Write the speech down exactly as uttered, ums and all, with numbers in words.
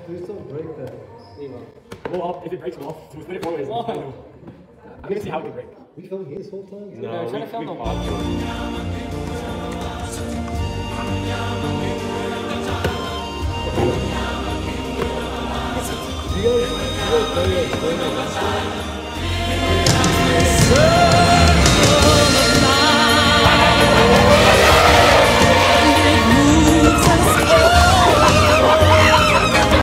Please don't break that. Well, if it breaks, well, we'll split it four ways. I'm gonna see how it can break. We filming here this whole time? No, we're trying we, to film we them. paused it. You guys, you guys play it.